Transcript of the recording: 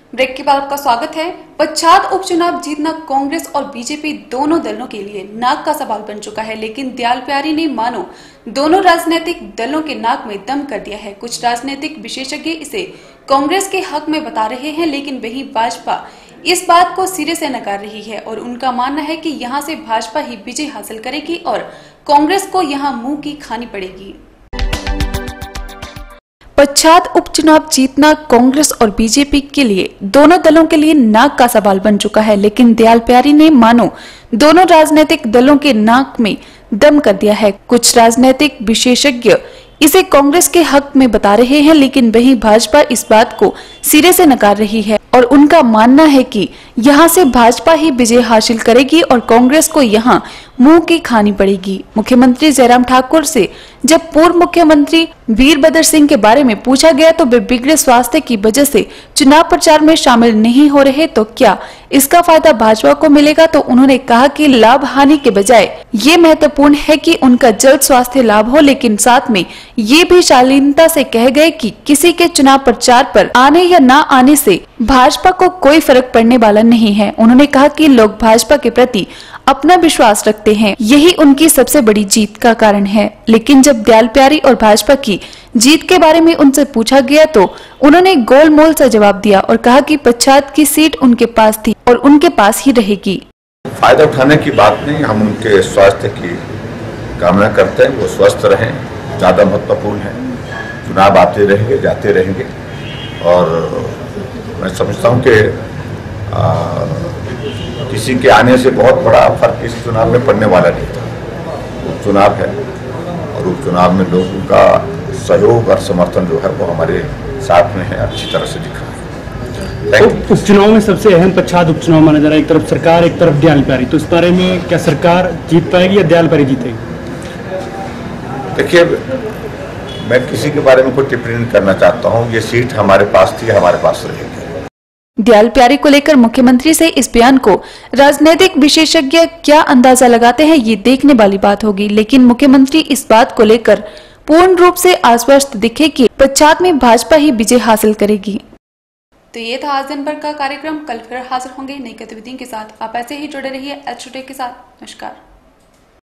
Break के बाद आपका स्वागत है। पच्छाद उपचुनाव जीतना कांग्रेस और बीजेपी दोनों दलों के लिए नाक का सवाल बन चुका है, लेकिन दयाल प्यारी ने मानो दोनों राजनीतिक दलों के नाक में दम कर दिया है। कुछ राजनीतिक विशेषज्ञ इसे कांग्रेस के हक में बता रहे हैं, लेकिन वही भाजपा इस बात को सिरे से नकार रही है और उनका मानना है कि यहां से भाजपा ही विजय हासिल करेगी और कांग्रेस को यहां मुंह की खानी पड़ेगी। पच्छाद उपचुनाव जीतना कांग्रेस और बीजेपी के लिए दोनों दलों के लिए नाक का सवाल बन चुका है, लेकिन दयाल प्यारी ने मानो दोनों राजनीतिक दलों के नाक में दम कर दिया है। कुछ राजनीतिक विशेषज्ञ इसे कांग्रेस के हक में बता रहे हैं, लेकिन वही भाजपा इस बात को सिरे से नकार रही है और उनका मानना है कि यहां से भाजपा ही विजय हासिल करेगी और कांग्रेस को यहां मुंह की खानी पड़ेगी। मुख्यमंत्री जयराम ठाकुर से जब पूर्व मुख्यमंत्री वीरभद्र सिंह के बारे में पूछा गया तो वे बिगड़े स्वास्थ्य की वजह से चुनाव प्रचार में शामिल नहीं हो रहे, तो क्या इसका फायदा भाजपा को मिलेगा? तो उन्होंने कहा कि लाभ हानि के बजाय ये महत्वपूर्ण है कि उनका जल्द स्वास्थ्य लाभ हो, लेकिन साथ में ये भी शालीनता से कह गए कि किसी के चुनाव प्रचार पर आने या ना आने से भाजपा को कोई फर्क पड़ने वाला नहीं है। उन्होंने कहा कि लोग भाजपा के प्रति अपना विश्वास रखते हैं, यही उनकी सबसे बड़ी जीत का कारण है। लेकिन जब दयाल प्यारी और भाजपा की जीत के बारे में उनसे पूछा गया तो उन्होंने गोलमोल सा जवाब दिया और कहा कि पच्छाद की सीट उनके पास थी और उनके पास ही रहेगी। फायदा उठाने की बात नहीं, हम उनके स्वास्थ्य की कामना करते हैं, वो स्वस्थ रहें, ज्यादा महत्वपूर्ण है। चुनाव आते रहेंगे, जाते रहेंगे और मैं समझता हूँ कि किसी के आने से बहुत बड़ा फर्क इस चुनाव में पड़ने वाला नहीं था। उपचुनाव है और उपचुनाव में लोगों का सहयोग और समर्थन जो है वो हमारे साथ में है, अच्छी तरह से दिखा है। तो उपचुनाव में सबसे अहम पच्छाद उपचुनाव माना जा रहा है, एक तरफ सरकार एक तरफ दयाल प्यारी, तो इस बारे में क्या सरकार जीत पाएगी या दयाल प्यारी जीतेगी? देखिए, मैं किसी के बारे में कोई टिप्पणी नहीं करना चाहता हूँ। ये सीट हमारे पास थी, हमारे पास रहेगी। दयाल प्यारी को लेकर मुख्यमंत्री से इस बयान को राजनीतिक विशेषज्ञ क्या अंदाजा लगाते हैं, ये देखने वाली बात होगी। लेकिन मुख्यमंत्री इस बात को लेकर पूर्ण रूप से आश्वस्त दिखे कि पच्छाद में भाजपा ही विजय हासिल करेगी। तो ये था आज दिन भर का कार्यक्रम। कल फिर हाजिर होंगे नई गतिविधियों के साथ। आप ऐसे ही जुड़े रहिए एच टुडे के साथ। नमस्कार।